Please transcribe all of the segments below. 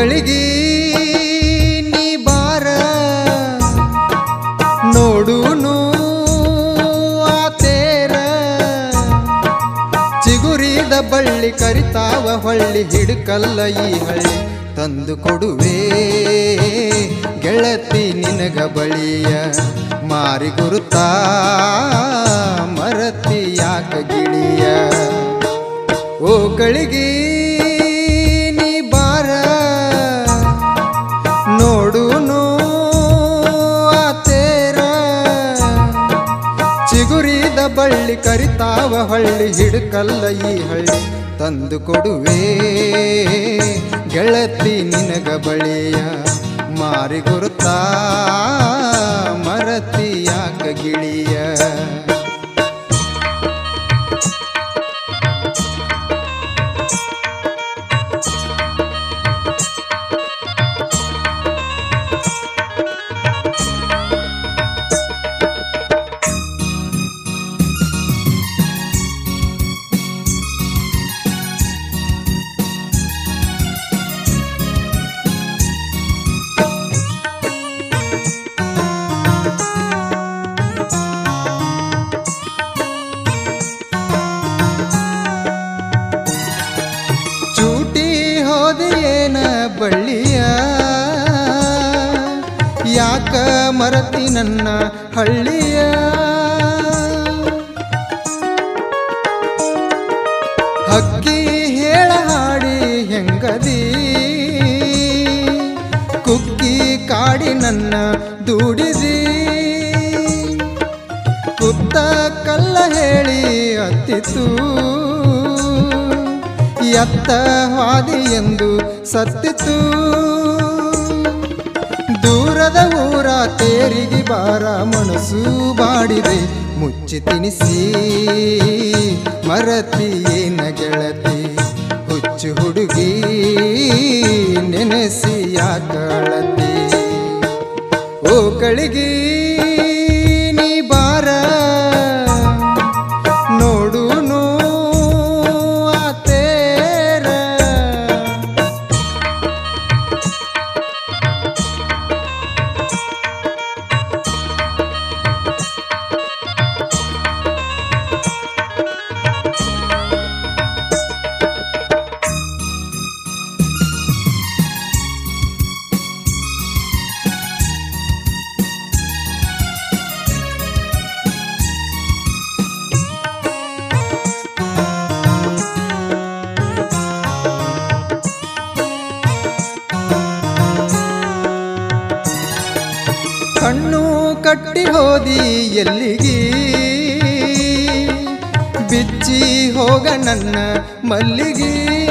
ಗಳಿಗೆ ನೀ ಬಾರ ನೋಡುನು ಆತೇರ ಚಿಗುರಿದ ಬಳ್ಳಿ ಕರಿತಾವ ಹೊಳ್ಳಿ ಹಿಡ್ಕಲ್ಲ ಈ ಹಳ್ಳಿ ತಂದು ಕೊಡುವೆ ಗೆಳತಿ ನಿನಗ ಬಳಿಯ ಮಾರಿ ಗುರುತಾ ಮರತಿ ಯಾಕ ಗಿಳಿಯ ಓ ಗಳಿಗೆ ನೀ ಬಾರ ನೋಡುನು ಆತೇರ ಚಿಗುರಿದ ಬಳ್ಳಿ ಕರಿತಾವ ಹಳ್ಳಿ ಹಿಡ್ಕಲ್ಲ ಈ ಹಳ್ಳಿ ತಂದು ಕೊಡುವೆ ಗೆಳತಿ ನಿನಗ ಬಳಿಯ ಮಾರಿ ಗುರುತಾ ಮರತಿ ಯಾಕ ಗಿಳಿಯ ಬಳ್ಳಿಯ ಯಾಕ ಮರತಿ ನನ್ನ ಹಳ್ಳಿಯ ಹಕ್ಕಿ ಹೇಳ ಹಾಡಿ ಹೆಂಗದಿ ಕುಕ್ಕಿ ಕಾಡಿ ನನ್ನ ದೂಡಿದಿ ಕುತ್ತ ಕಲ್ಲ ಹೇಳಿ ಅತ್ತಿತು ಎತ್ತ ಹಾದಿ ಎಂದು ಸತ್ತಿತು ದೂರದ ಊರ ತೇರಿಗೆ ಬಾರ ಮನಸ್ಸು ಬಾಡಿದೆ ಮುಚ್ಚಿ ತಿನಿಸಿ ಮರತಿ ಏನ ಗೆಳತಿ ಹುಚ್ಚು ಹುಡುಗಿ ನೆನೆಸಿ ಯಾಕಳತಿ ಓ ಗಳಿಗೆ ನೀ ಬಾರ ನೋಡುನು ಕಣ್ಣು ಕಟ್ಟಿ ಹೋದಿ ಎಲ್ಲಿಗಿ ಬಿಚ್ಚಿ ಹೋಗ ನನ್ನ ಮಲ್ಲಿಗಿ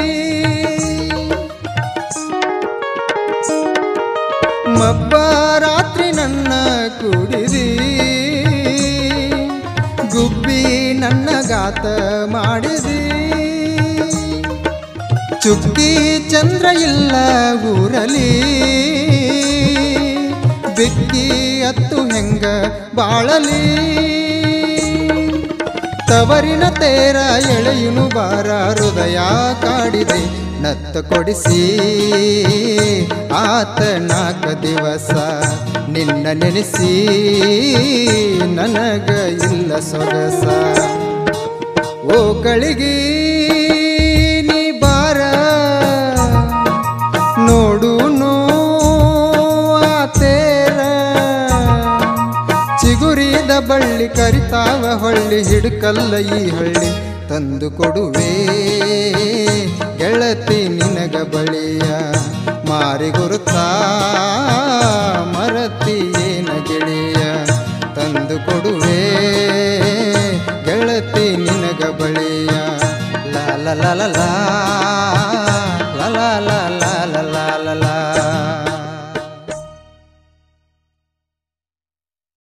ಮಬ್ಬ ರಾತ್ರಿ ನನ್ನ ಕೂಡಿದಿ ಗುಬ್ಬಿ ನನ್ನ ಗಾತ ಮಾಡಿದಿ ಚುಕ್ಕಿ ಚಂದ್ರ ಇಲ್ಲ ಊರಲಿ ಬಿಕ್ಕಿ ಅತ್ತು ಹೆಂಗ ಬಾಳಲಿ ತವರಿನ ತೇರ ಎಳೆಯುನು ಬಾರ ಹೃದಯ ಕಾಡಿದೆ ನತ್ತ ಕೊಡಿಸಿ ಆತ ನಾಲ್ಕ ದಿವಸ ನಿನ್ನ ನೆನೆಸಿ ನನಗ ಇಲ್ಲ ಸೊಗಸ ಓ ಗಳಿಗೆ ನೀ ಬಾರ ನೋಡುನು ಆತೇರ ಚಿಗುರಿದ ಬಳ್ಳಿ ಕರಿತಾವ ಹೊಳ್ಳಿ ಹಿಡ್ಕಲ್ಲ ಈ ಹಳ್ಳಿ ತಂದು ಕೊಡುವೆ ಗೆಳತಿ ನಿನಗ ಬಳಿಯ ಮಾರಿ ಗುರುತಾ ಮರತಿ ಏನ ಗೆಳೆಯ ತಂದು ಕೊಡುವೆ ಗೆಳತಿ ನಿನಗ ಬಳಿಯ ಲಾ ಲಾ ಲಾ ಲಾ